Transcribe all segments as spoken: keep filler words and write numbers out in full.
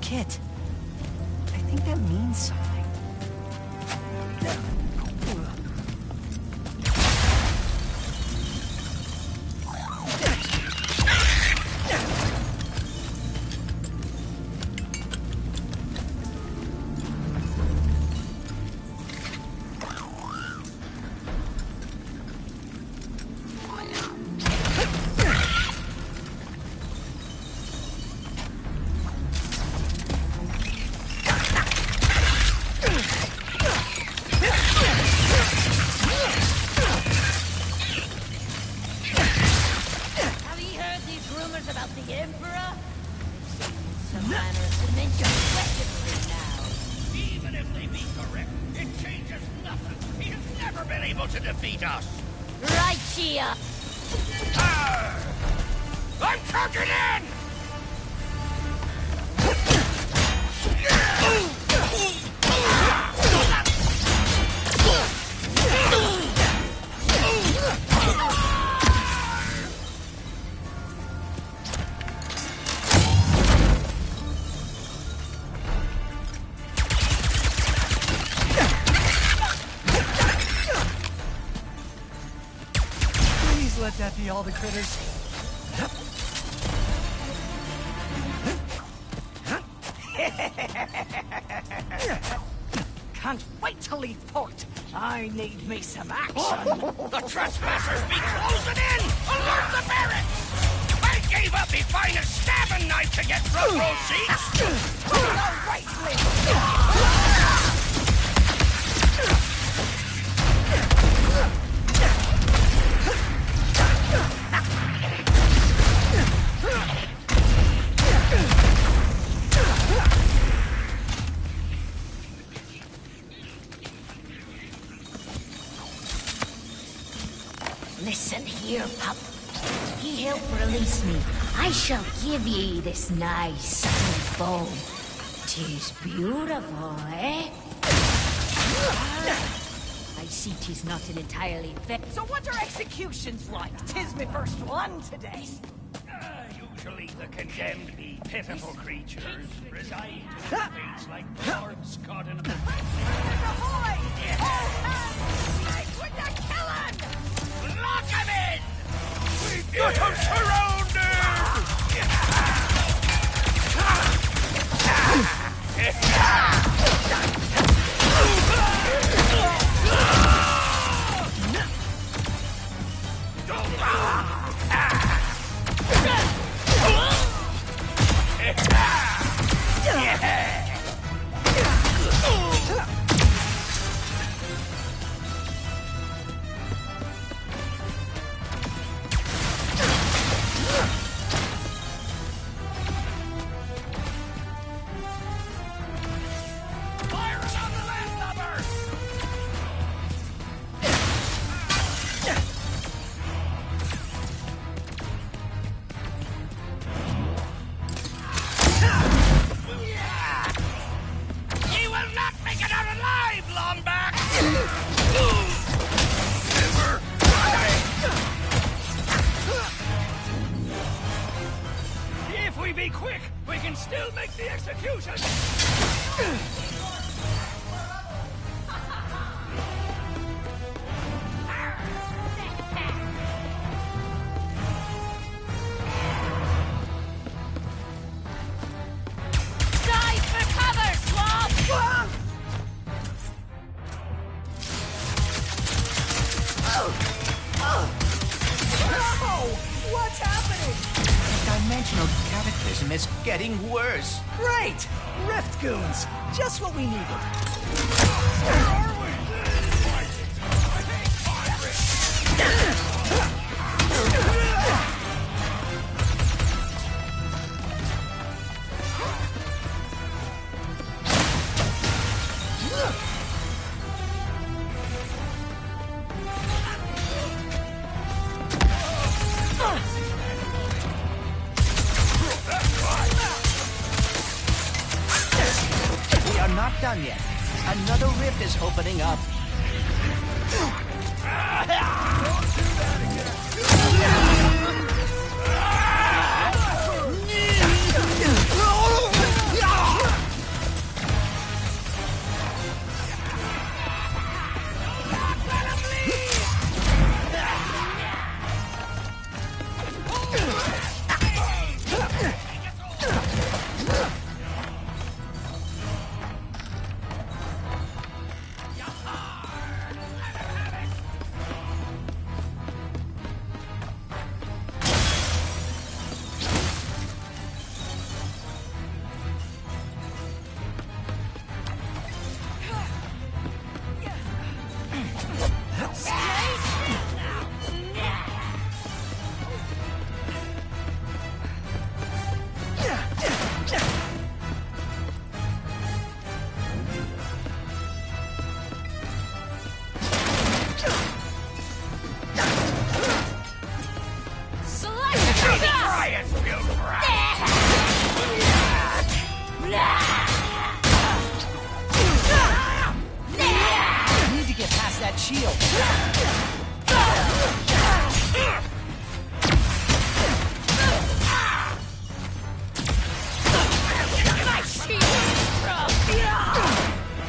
kit. I think that means something. Ratchet! Ah! I'm charging in! Let that be all the critters. Can't wait to leave port. I need me some action. The trespassers be closing in! Alert the barracks! I gave up my finest stabbing knife to get front row seats! All right, Link. Listen here, pup. Ye help release me, I shall give ye this nice solid bone. Tis beautiful, eh? I see tis not an entirely fair. So what are executions like? Tis my first one today. Uh, usually the condemned be pitiful creatures, resigned to their fates like lords caught in a... Ahoy! All hands! Strike with the killing! Lock him in! We've got him surrounded! It's getting worse. Great! Rift goons! Just what we needed. Where are we? Not done yet. Another rift is opening up. shield. My shield is strong.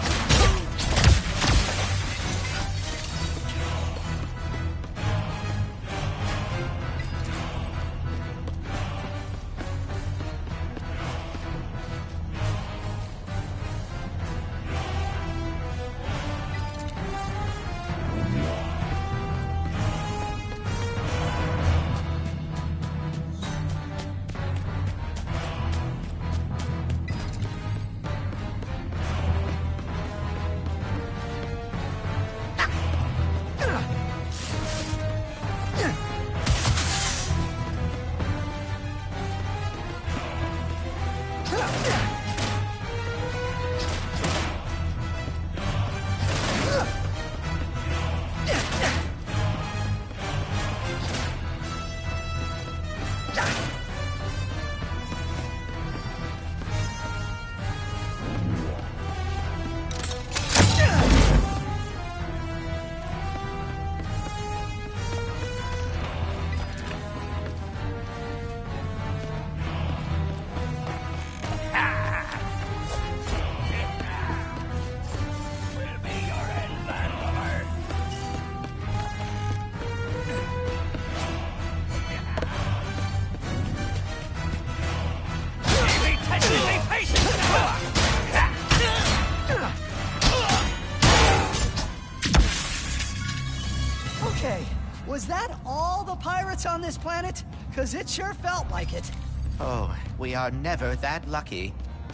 Okay, was that all the pirates on this planet? Because it sure felt like it. Oh, we are never that lucky.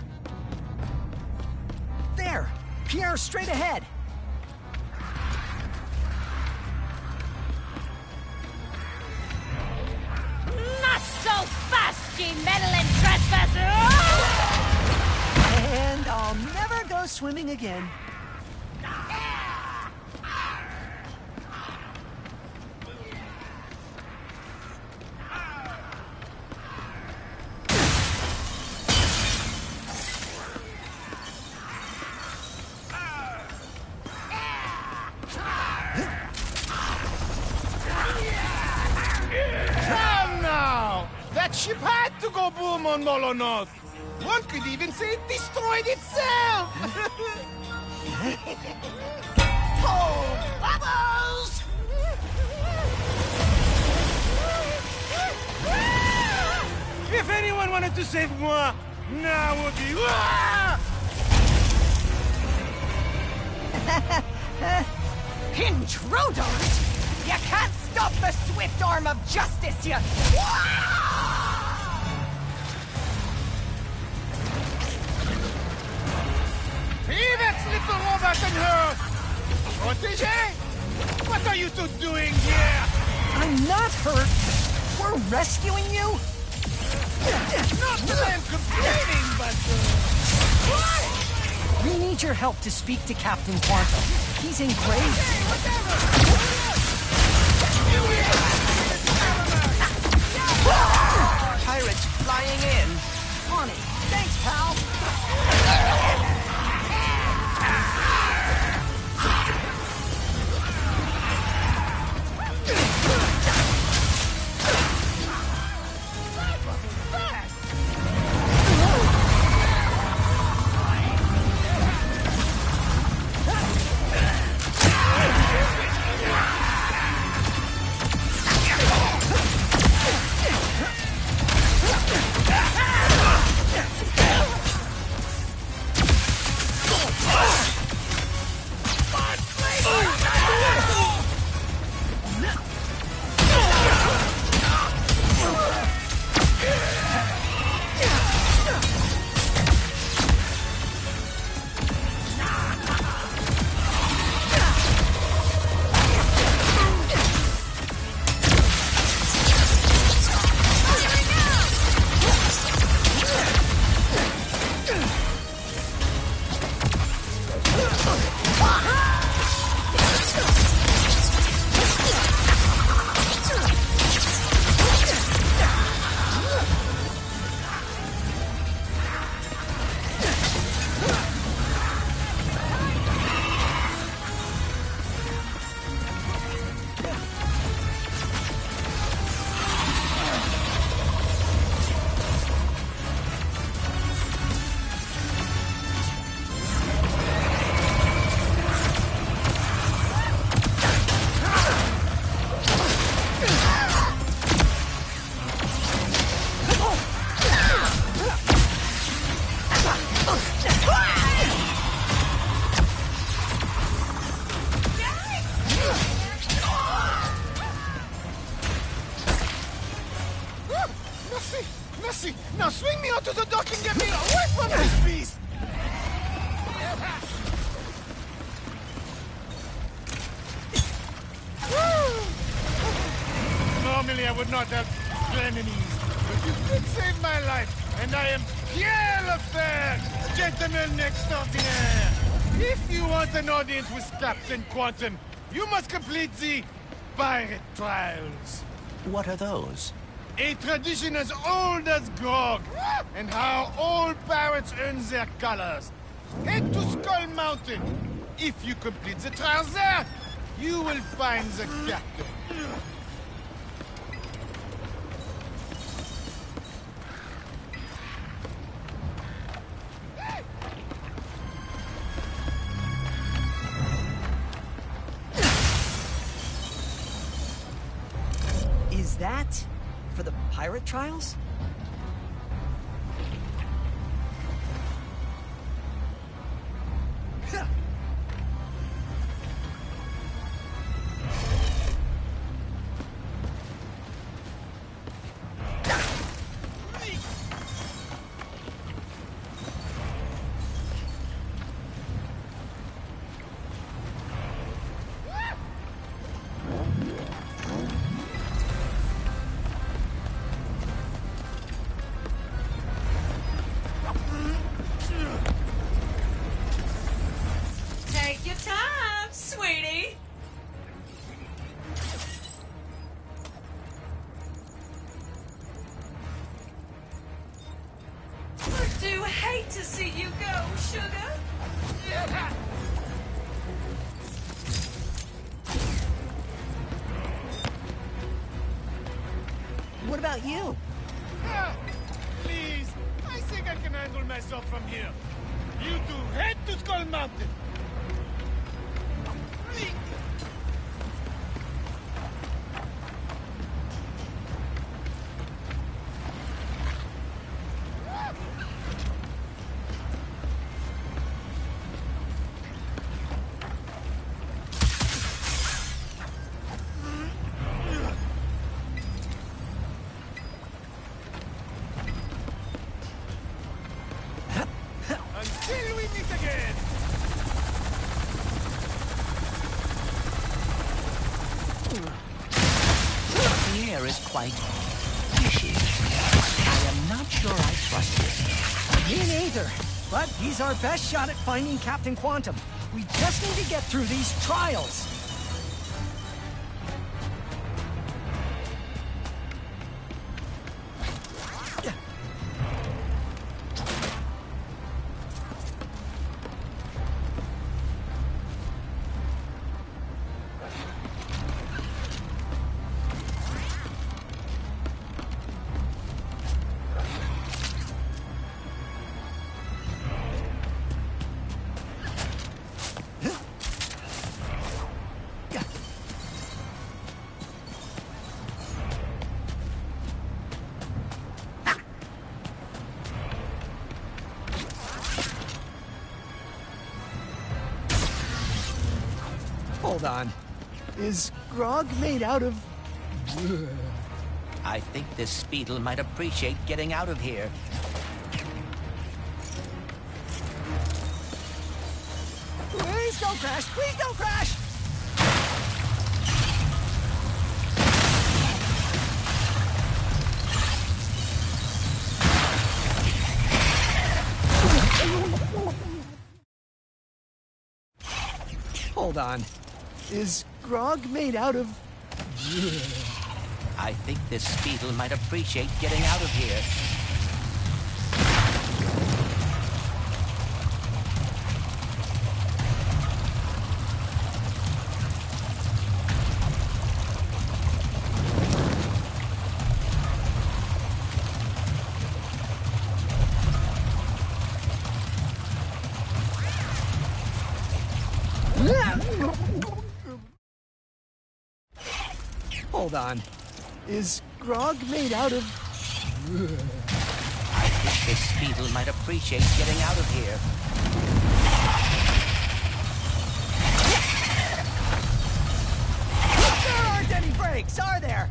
There! Pierre, straight ahead! Not so fast, ye meddling trespasser! And I'll never go swimming again. Come now! That ship had to go boom on Molonoth! One could even say it destroyed itself! Oh, bubbles! If anyone wanted to save moi, now would be... Ah! Intruders! You can't stop the swift arm of justice, you... Hey, that's little robot and her! Protégé? What are you two doing here? I'm not hurt. We're rescuing you? Not that I'm complaining, but... Uh... We need your help to speak to Captain Quantum. He's in grave. Pirates flying in. On it. Thanks, pal. cannot help enemies, but you did save my life, and I am Pierre Lefebvre, gentleman extraordinaire. If you want an audience with Captain Quantum, you must complete the pirate trials. What are those? A tradition as old as grog, and how old pirates earn their colors. Head to Skull Mountain. If you complete the trials there, you will find the captain. Is that for the pirate trials? Take your time, sweetie. I do hate to see you go, sugar. What about you? Ah, please, I think I can handle myself from here. You two head to Skull Mountain. Until we meet again! The air is quite fishy. I am not sure I trust it. Me neither. But he's our best shot at finding Captain Quantum. We just need to get through these trials. Hold on. Is grog made out of... I think this Speedle might appreciate getting out of here. Please don't crash! Please don't crash! Hold on. Is grog made out of... I think this Speedle might appreciate getting out of here. Hold on. Is grog made out of... I think this Speedle might appreciate getting out of here. There aren't any brakes, are there?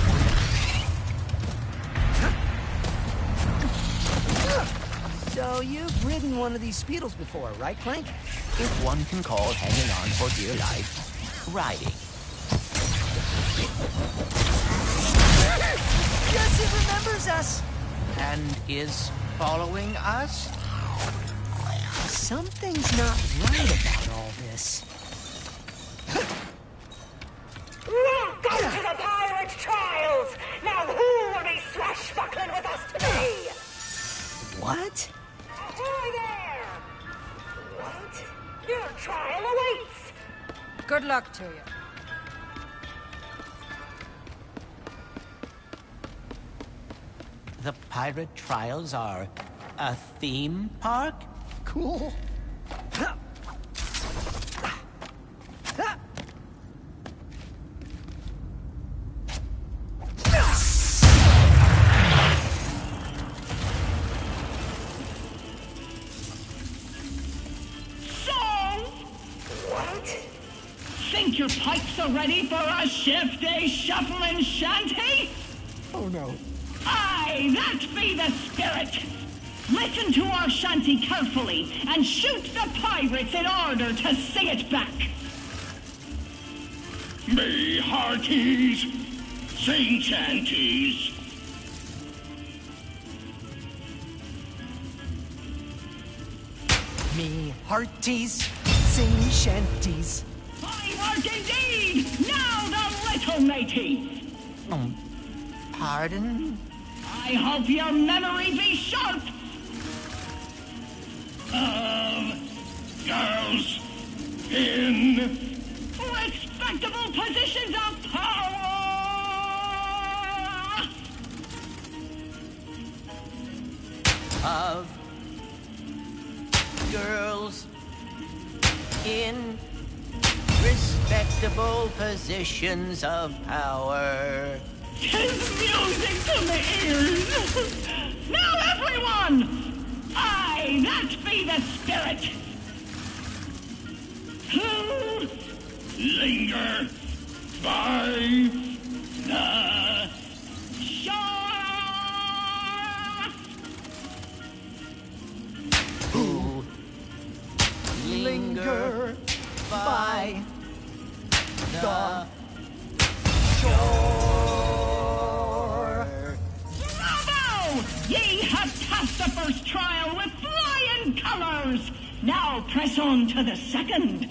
So you've ridden one of these Speedles before, right, Clank? If one can call hanging on for dear life riding. Guess it remembers us. And is following us? Something's not right about all this. Welcome to the pirate trials! Now who will be swashbuckling with us today? What? Ahoy there! What? Your trial awaits! Good luck to you. The pirate trials are a theme park? Cool. Think your pipes are ready for a shifty, shuffling shanty? Oh no. Aye, that be the spirit. Listen to our shanty carefully and shoot the pirates in order to sing it back. Me hearties, sing shanties. Me hearties, sing shanties. Fine work indeed! Now the little matey! Um, pardon? I hope your memory be sharp! Of girls in Respectable positions of power! Of girls in respectable positions of power. Tis music to the ears! Now everyone! Aye, that be the spirit! Who linger by the shore? Who linger by the shore. Bravo! Ye have passed the first trial with flying colors! Now press on to the second.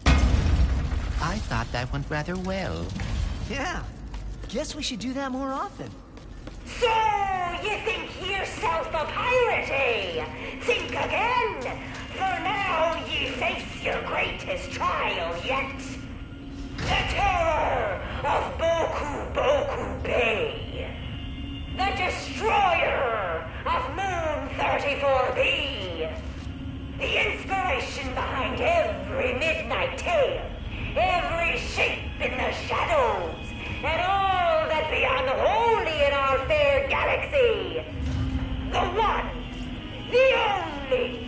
I thought that went rather well. Yeah. Guess we should do that more often. So, you think yourself a pirate, eh? Think again! For now ye face your greatest trial yet. The terror of Boku Boku Bay. The destroyer of Moon thirty-four B. The inspiration behind every midnight tale. Every shape in the shadows. And all that be unholy in our fair galaxy. The one. The only.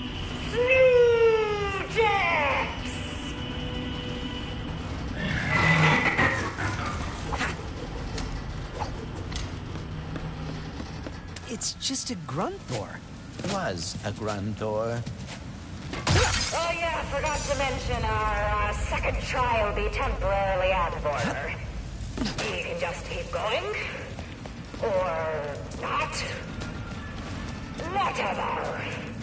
Snoojax! It's just a Grunthor. Was a Grunthor. Oh yeah, forgot to mention our uh, second trial be temporarily out of order. You can just keep going. Or not. Whatever.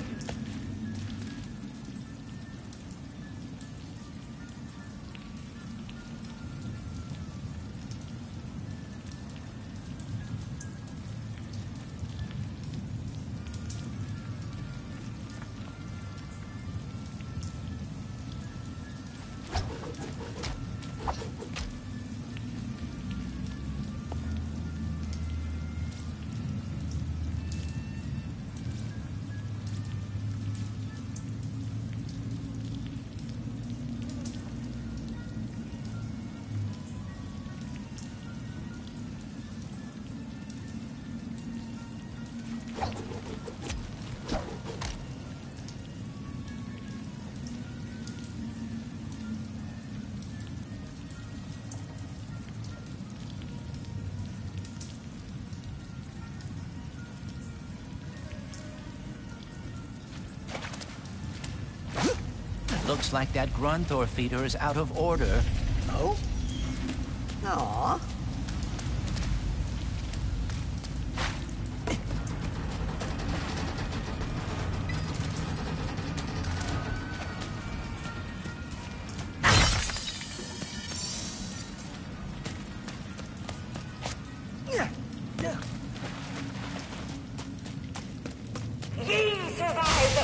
Looks like that Grunthor feeder is out of order. Oh? Aw.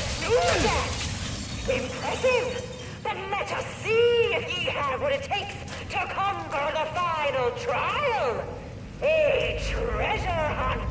snooze yet. Impressive. Then let us see if ye have what it takes to conquer the final trial. A treasure hunt.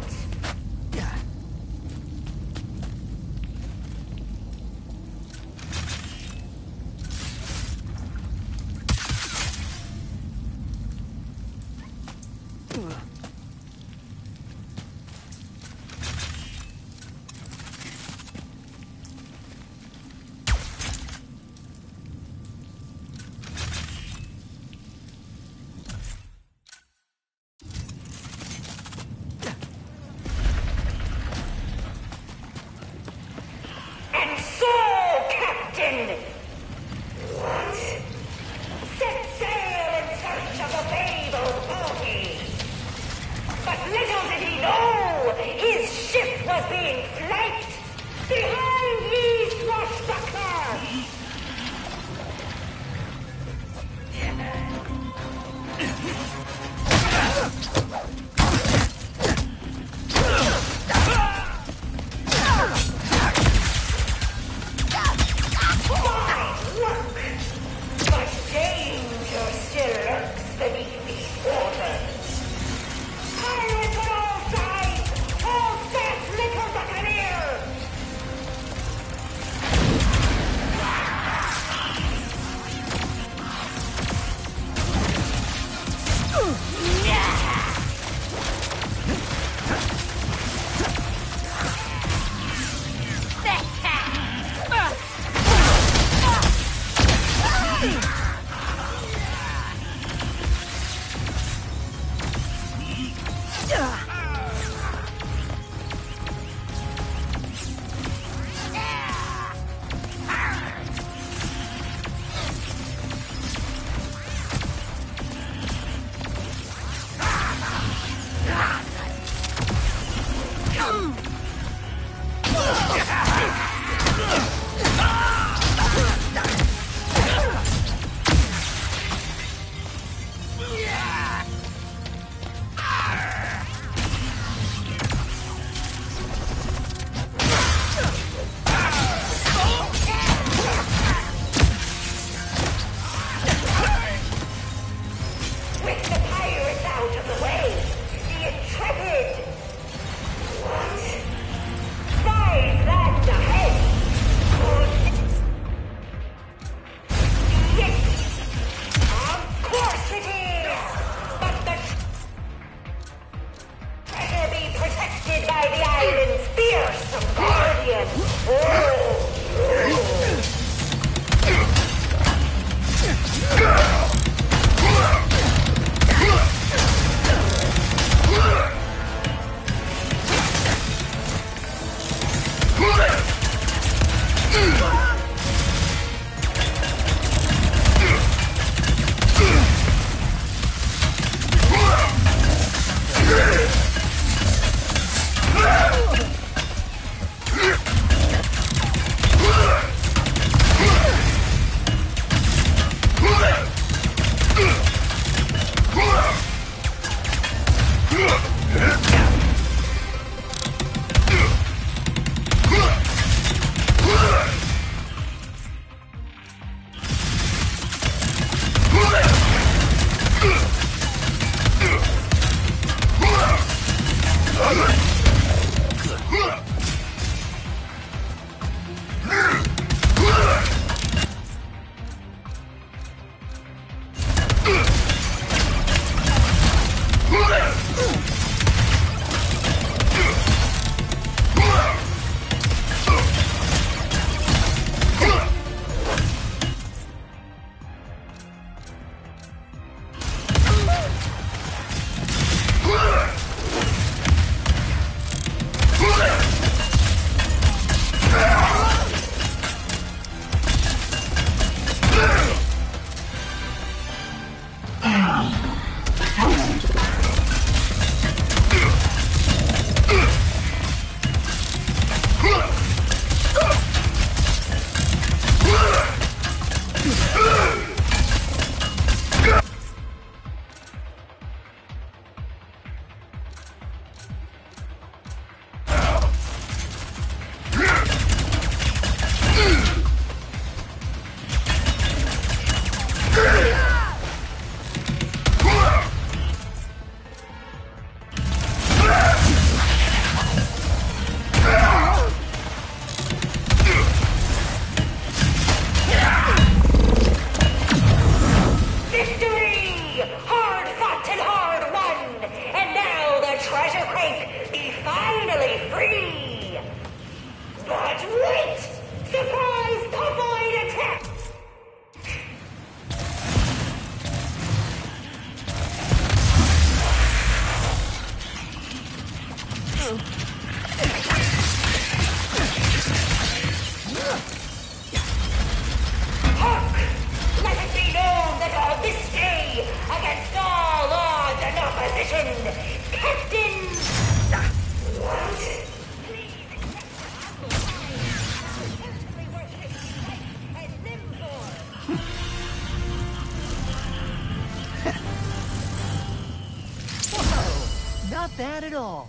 bad at all.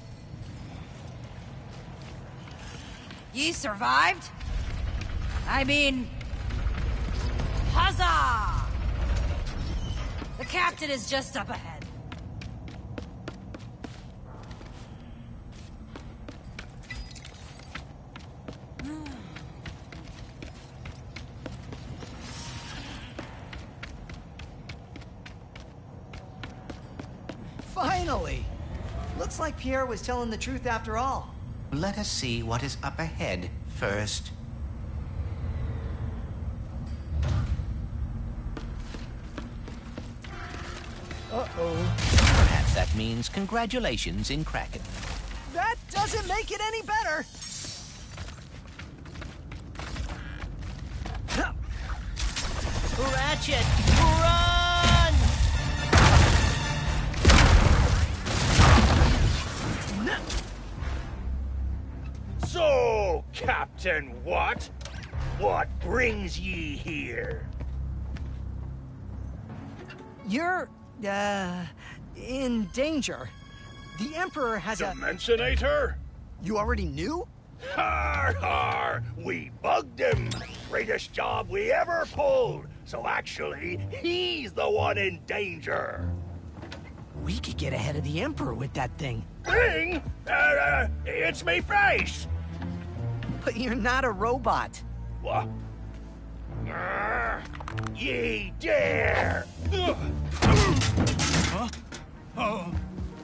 Ye survived? I mean... Huzzah! The captain is just up ahead. Finally! Looks like Pierre was telling the truth after all. Let us see what is up ahead first. Uh-oh. Perhaps that means congratulations in Kraken. That doesn't make it any better! Ratchet, run! So, Captain what? What brings ye here? You're, uh, in danger. The Emperor has a... Dimensionator? You already knew? Har har! We bugged him! Greatest job we ever pulled! So actually, he's the one in danger! We could get ahead of the Emperor with that thing. Thing? Uh, uh, it's me face! But you're not a robot. What? Uh, ye dare! Huh? Oh.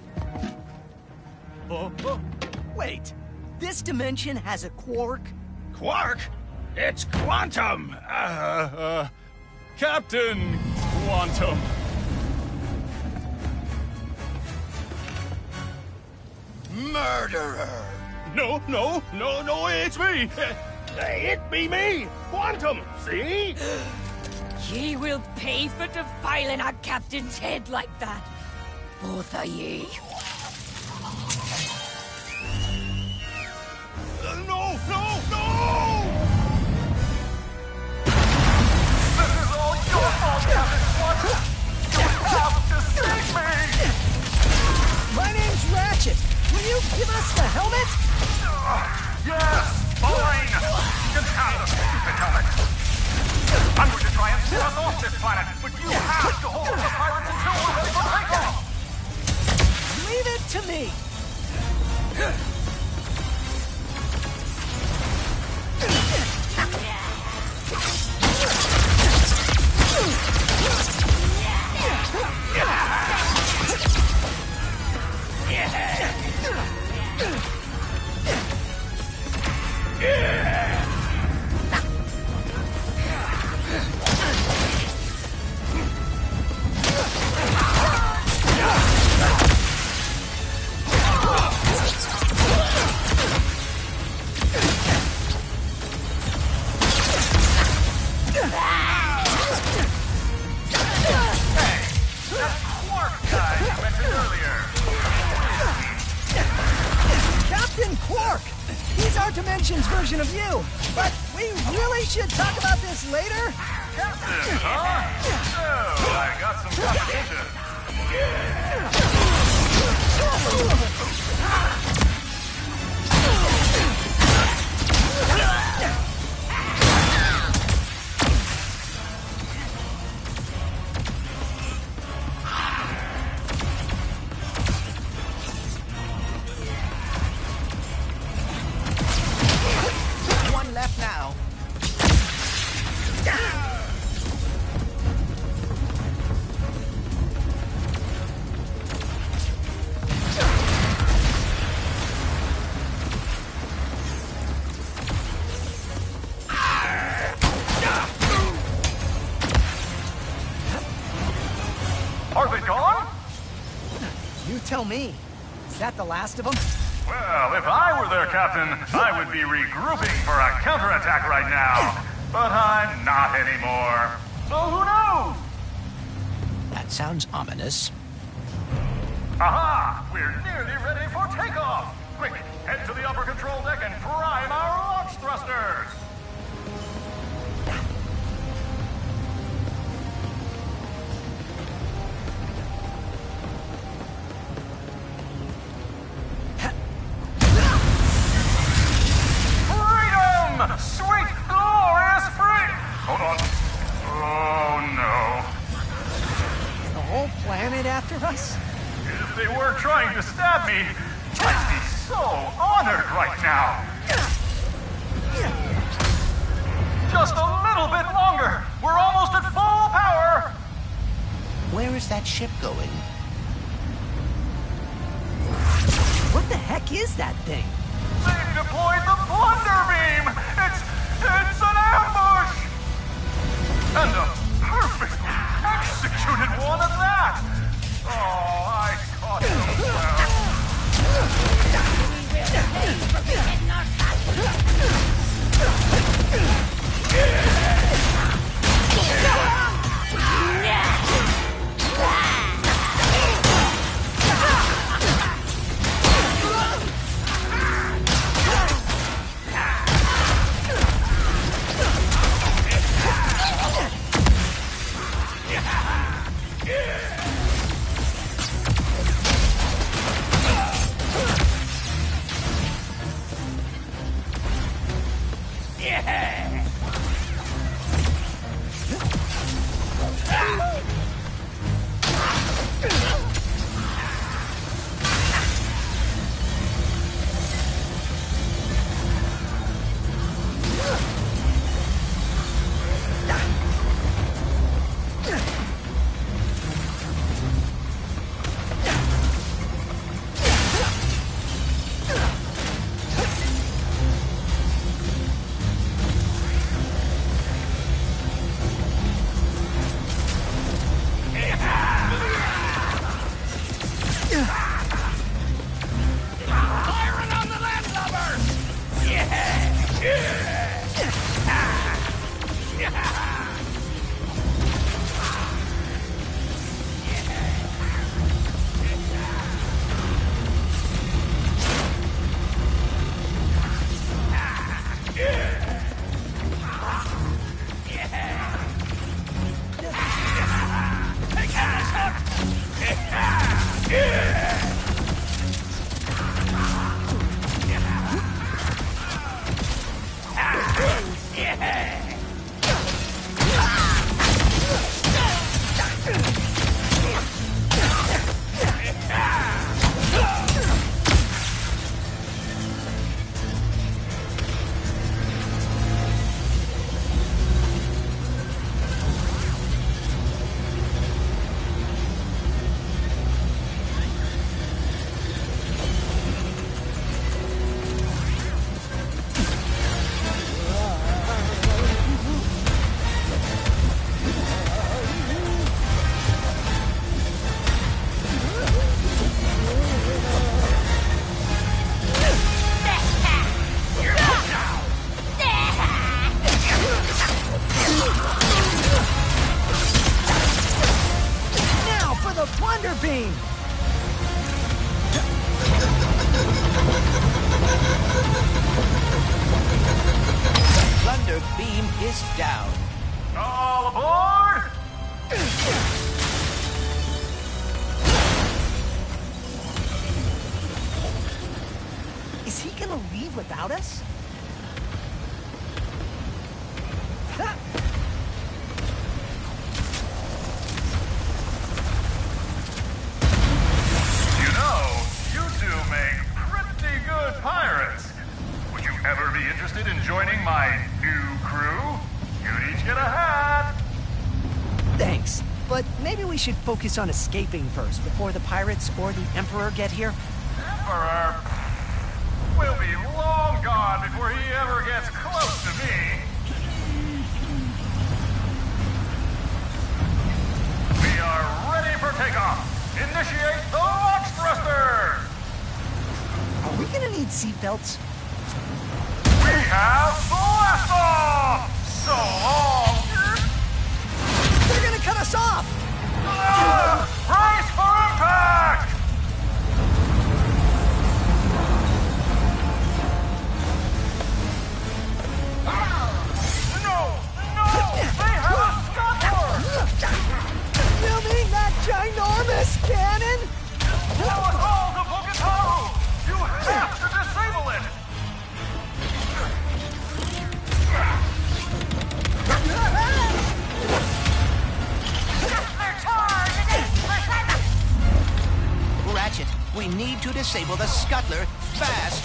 Oh, oh. Wait, this dimension has a quark? Quark? It's quantum! Uh, uh, Captain Quantum. Murderer! No, no, no, no, it's me! It be me! Quantum! See? Ye will pay for defiling a captain's head like that. Both of ye. Uh, no, no, no! This is all your fault, Captain Quantum! You have to save me! My name's Ratchet. Will you give us the helmet? Uh, yes, fine! You can have the stupid helmet. I'm going to try and set us off this planet, but you have to hold the pirates until we're ready for takeoff! Leave it to me. Dimension's version of you. But we really should talk about this later. Captain, huh? So, I got some competition. Left now. Are they gone? You tell me. Is that the last of them? Well, if I were their captain, I would be regrouping for a counterattack right now. But I'm not anymore. So who knows? That sounds ominous. Aha! We're nearly ready for takeoff! Quick, head to the upper control deck and prime our launch thrusters! after us? If they weren't trying to stab me, I'd be so honored right now. Just a little bit longer. We're almost at full power. Where is that ship going? What the heck is that thing? They've deployed the Plunder Beam. It's it's an ambush. And a perfectly executed one at that. Oh, I caught them well. without us? You know, you two make pretty good pirates. Would you ever be interested in joining my new crew? You'd each get a hat. Thanks, but maybe we should focus on escaping first before the pirates or the Emperor get here. Emperor will be long gone before he ever gets close to me. We are ready for takeoff. Initiate the launch thrusters. Are we gonna need seatbelts? We have blast off. So long. They're gonna cut us off. Uh, brace for impact. No! No! They have a scupper! You mean that ginormous cannon? Now it's all to Bogataru! You have to disable it! need to disable the scuttler fast.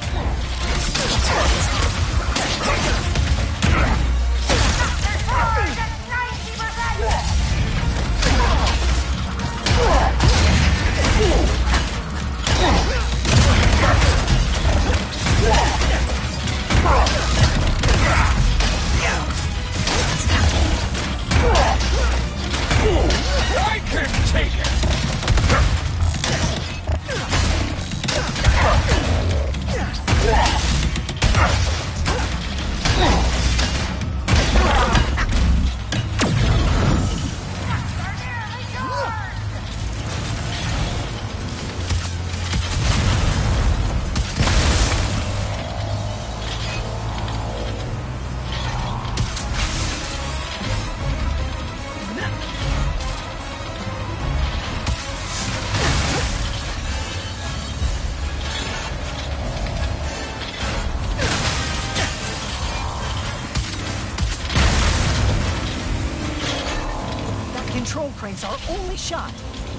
I can't take it! Control crank's our only shot.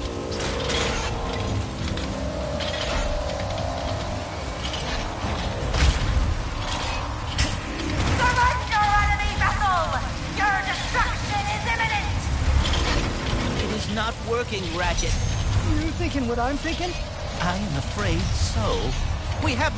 Surrender, enemy vessel! Your destruction is imminent! It is not working, Ratchet. You thinking what I'm thinking? I am afraid so. We have...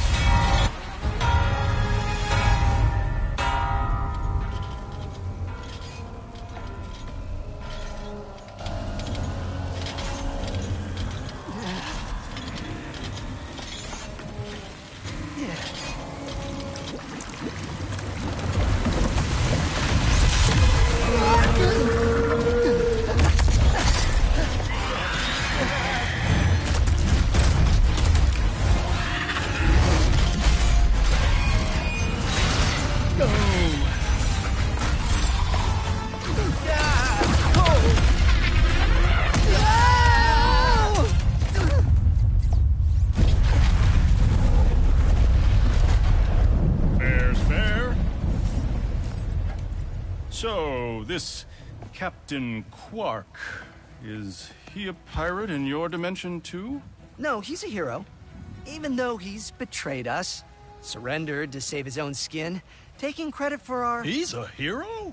So, this Captain Quark, is he a pirate in your dimension too? No, he's a hero. Even though he's betrayed us, surrendered to save his own skin, taking credit for our... He's a hero?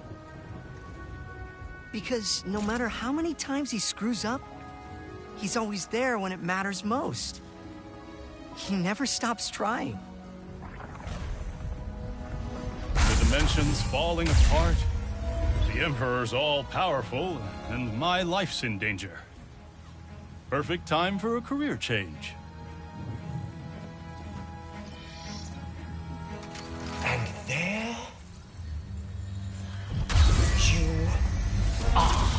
Because no matter how many times he screws up, he's always there when it matters most. He never stops trying. The dimension's falling apart. The Emperor's all-powerful, and my life's in danger. Perfect time for a career change. And there you are.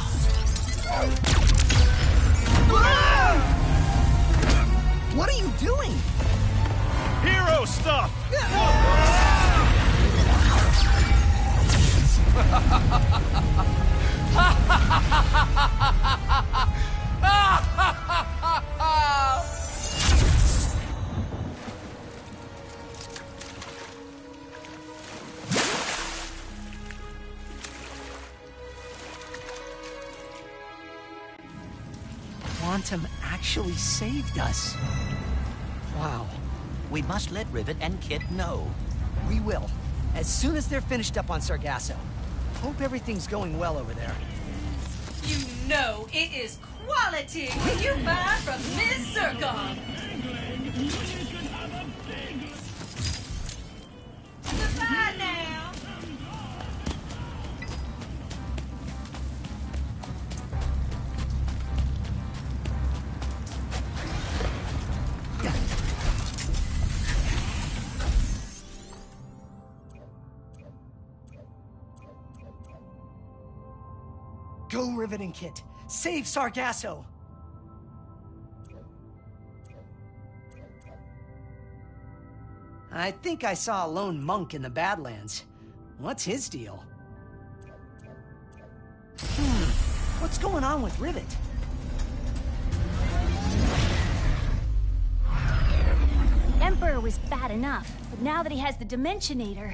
What are you doing? Hero stuff! Quantum actually saved us. Wow. We must let Rivet and Kit know. We will. As soon as they're finished up on Sargasso. Hope everything's going well over there. You know it is quality when you buy from Miss Zircon. Goodbye now. Go, Rivet and Kit. Save Sargasso. I think I saw a lone monk in the Badlands. What's his deal? Hmm, what's going on with Rivet? Emperor was bad enough, but now that he has the Dimensionator...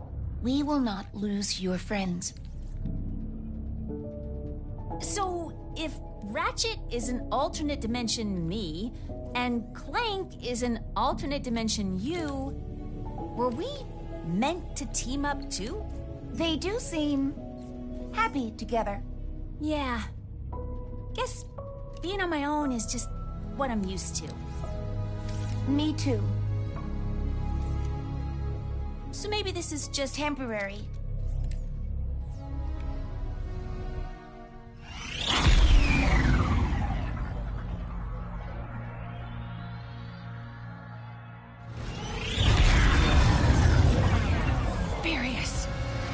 We will not lose your friends. So, if Ratchet is an alternate dimension me, and Clank is an alternate dimension you, were we meant to team up too? They do seem happy together. Yeah. Guess being on my own is just what I'm used to. Me too. So maybe this is just temporary. Furious.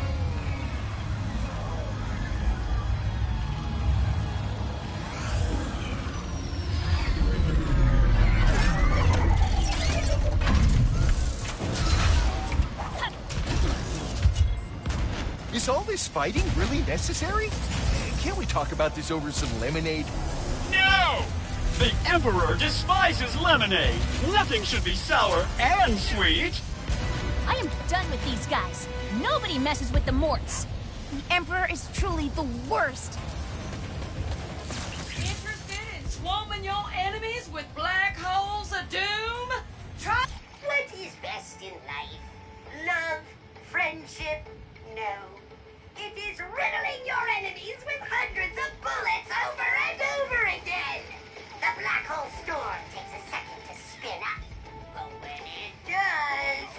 Is all this fighting really necessary? Can't we talk about this over some lemonade? No! The Emperor despises lemonade. Nothing should be sour and sweet. I am done with these guys. Nobody messes with the Morts. The Emperor is truly the worst. Interested in swarming your enemies with black holes of doom? Try. What is best in life? Love? Friendship? No. It is riddling your enemies with hundreds of bullets over and over again. The black hole storm takes a second to spin up, but when it does...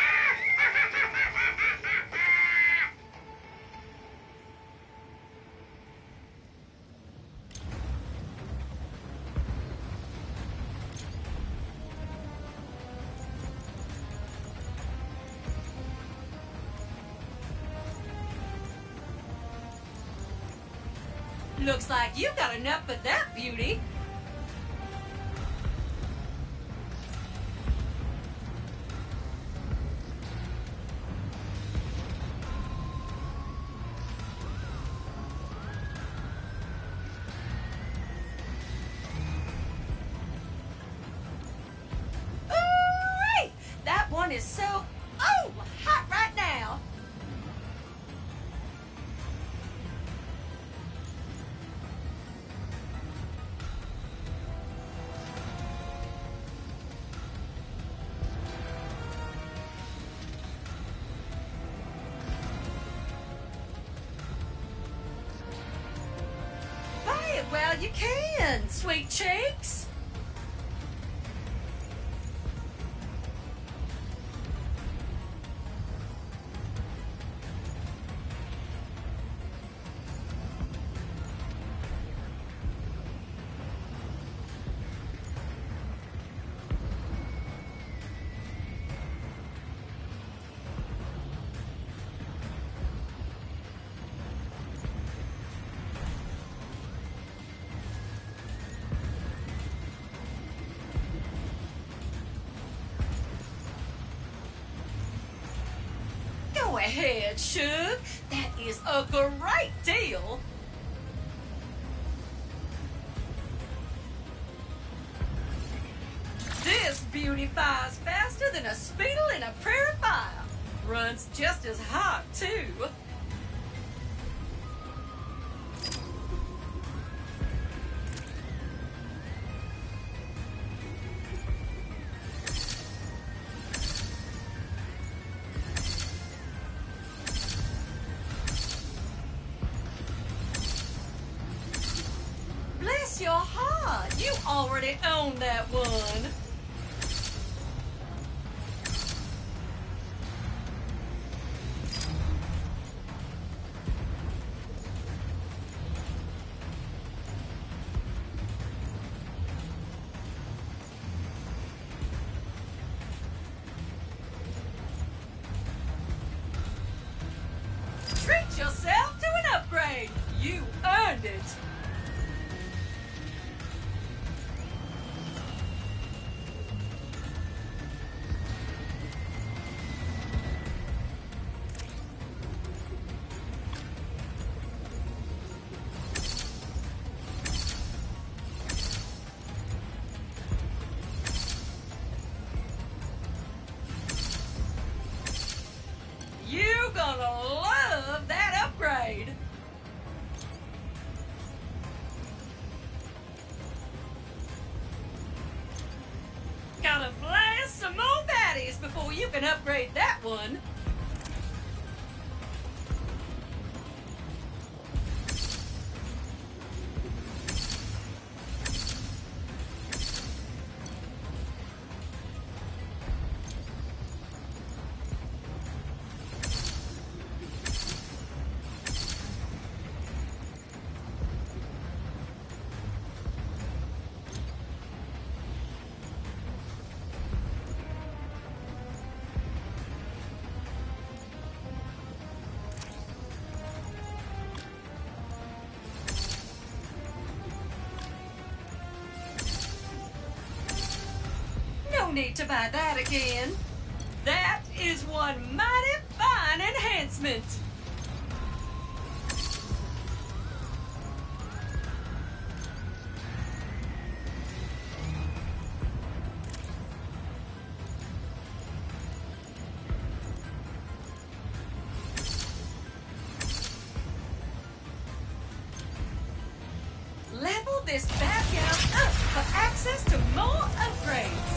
Looks like you got enough of that beauty. Ooh-wee! That one is so, oh, hot right now. Well, you can, sweet cheeks. Go ahead, Shug. That is a great deal. This beauty fires faster than a speedle in a prairie fire. Runs just as hot, too. Bless your heart, you already own that one. Treat yourself to an upgrade. You earned it. You gonna love that upgrade. before you can upgrade that one. No need to buy that again. That is one mighty fine enhancement. Level this background up for access to more upgrades.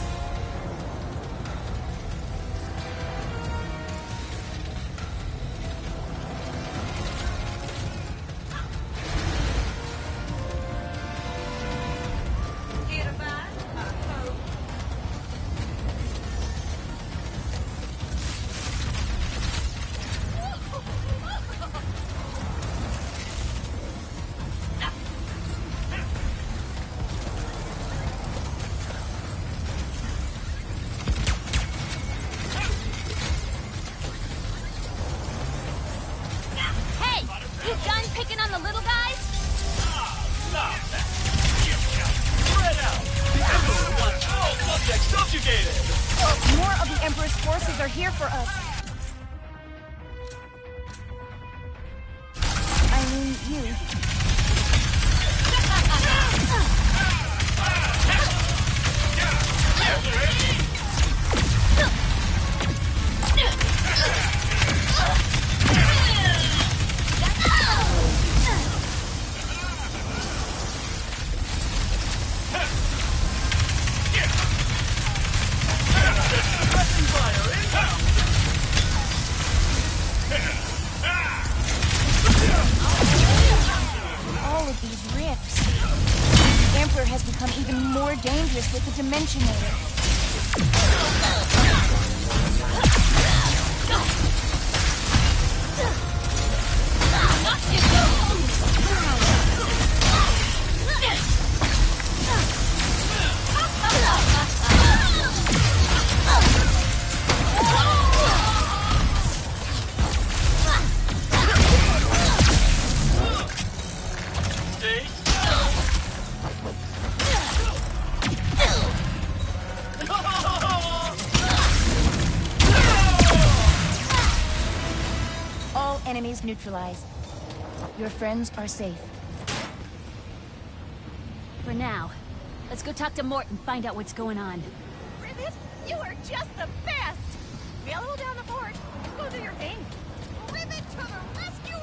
More of the Emperor's forces are here for us. I mean, you. Dangerous with the Dimensionator. Enemies neutralized. Your friends are safe. For now. Let's go talk to Mort and find out what's going on. Rivet, you are just the best! Mellow down the fort. Go do your thing. Rivet to the rescue!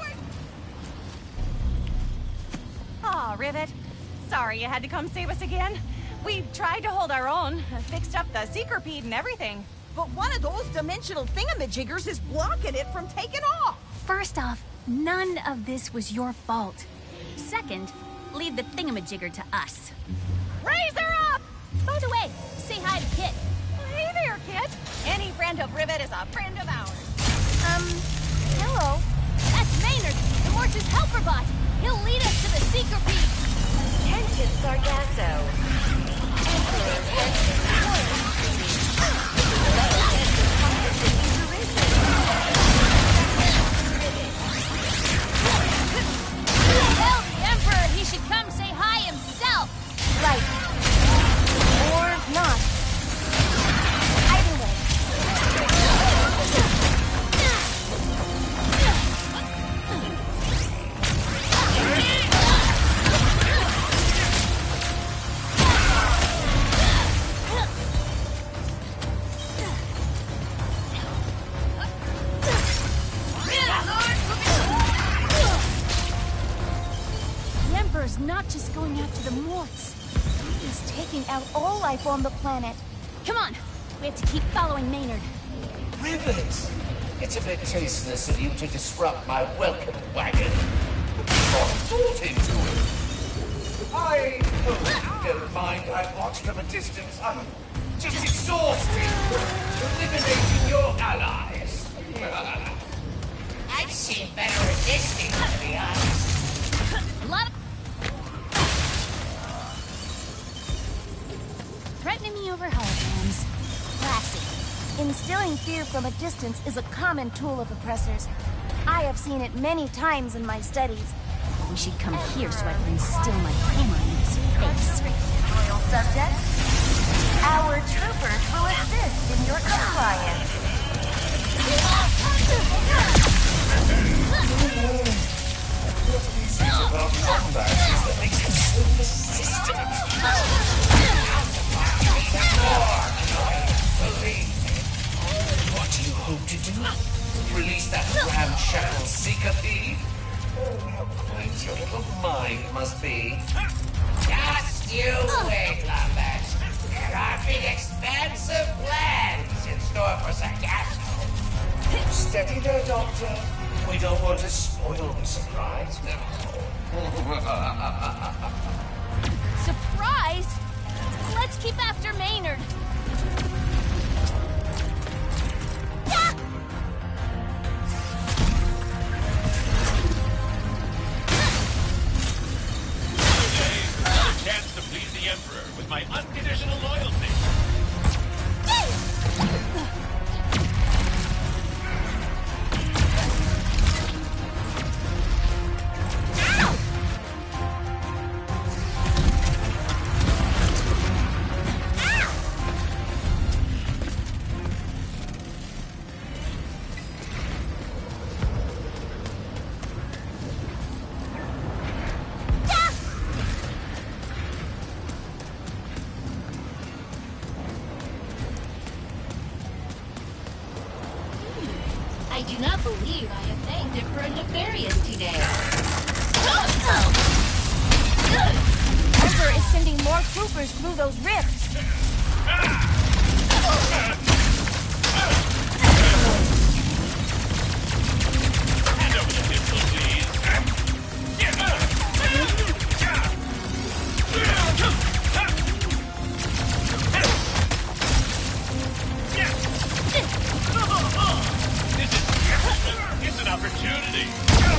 Aw, Rivet. Sorry you had to come save us again. We tried to hold our own, fixed up the Seekerpede and everything. But one of those dimensional thingamajiggers is blocking it from taking off! First off, none of this was your fault. Second, leave the thingamajigger to us. Raise her up! By the way, say hi to Kit. Hey there, Kit. Any friend of Rivet is a friend of ours. Um, hello. That's Maynard, the Mortis helper bot. He'll lead us to the Seekerpede. Attention, Sargasso. Emperor Attention. Tell the Emperor he should come say hi himself. Right. Or not. Either way. Not just going after the Morts. He's taking out all life on the planet. Come on, we have to keep following Maynard. Rivet! It's a bit tasteless of you to disrupt my welcome wagon. What thought into it? I oh, don't mind I watch from a distance. I'm just exhausted. Eliminating your allies. I've seen better at this thing, to be honest. Lot Threatening me over holograms. Classy. Instilling fear from a distance is a common tool of oppressors. I have seen it many times in my studies. We should come here so I can instill my hammer in his face. Royal subject, our troopers will assist in your compliance. That makes him so persistent. Believe me. What do you hope to do? Release that ramshackle seeker thief? Oh, how quaint your little mind must be. Just you wait, Lambert. There are big, expensive plans in store for Sargasso. Steady there, Doctor. We don't want to spoil the surprise now. Surprise? Let's keep after Maynard. Chance to please the Emperor with my unconditional loyalty. I do not believe I have thanked Emperor Nefarious today. Emperor is sending more troopers through those rifts. Hand over the pistol, please. It's an opportunity.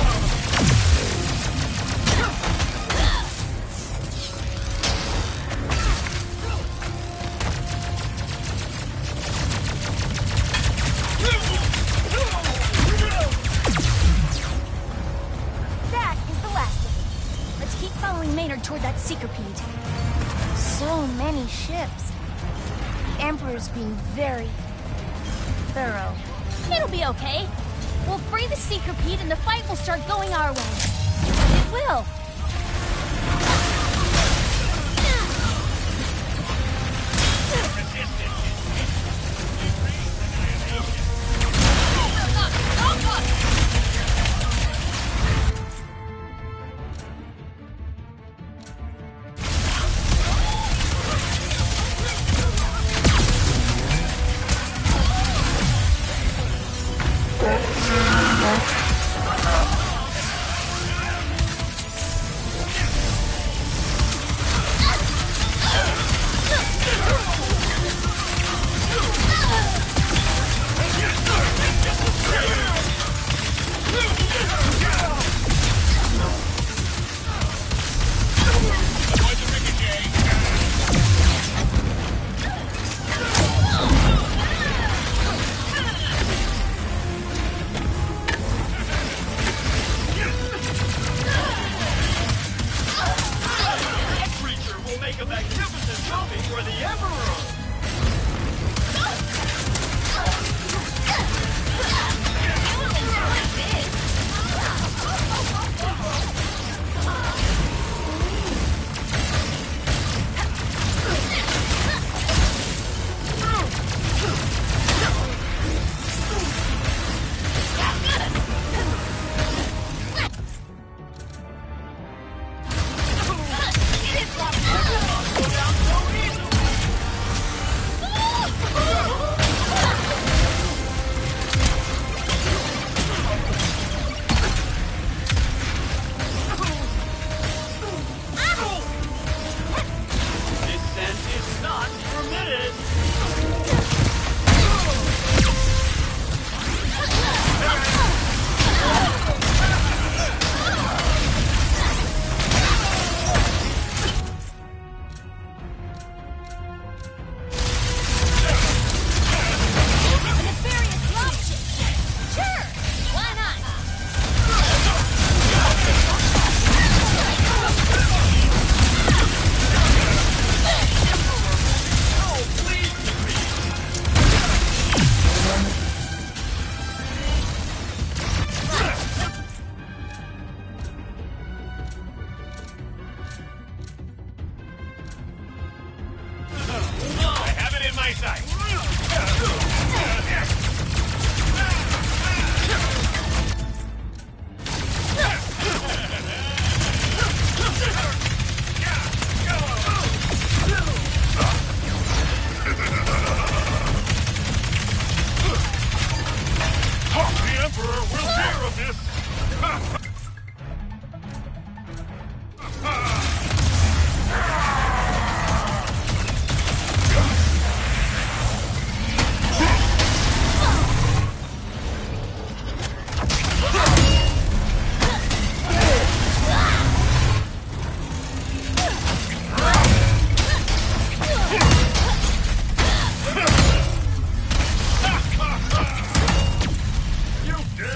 That is the last of it. Let's keep following Maynard toward that seeker pit. So many ships. The Emperor's being very thorough. It'll be okay. We'll free the seeker pit and the fight will start going our way. It will.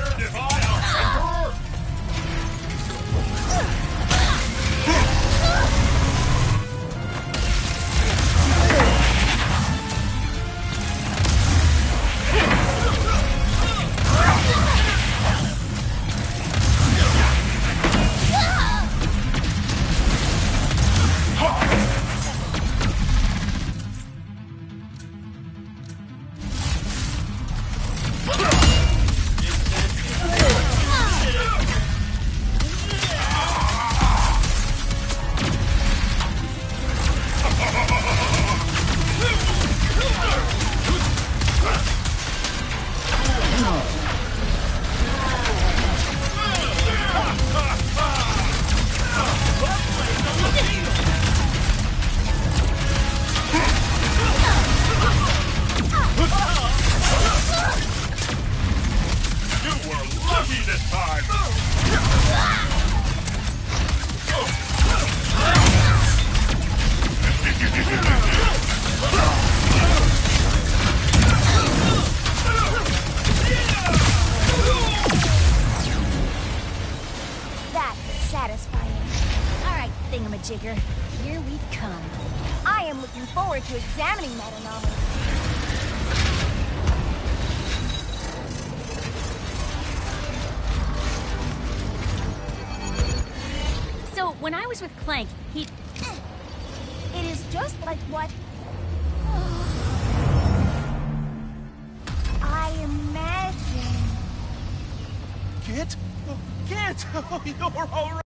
thingamajigger. Here we come. I am looking forward to examining that anomaly. So, when I was with Clank, he... It is just like what... I imagined. Kit? Oh, Kit! Oh, you're all right.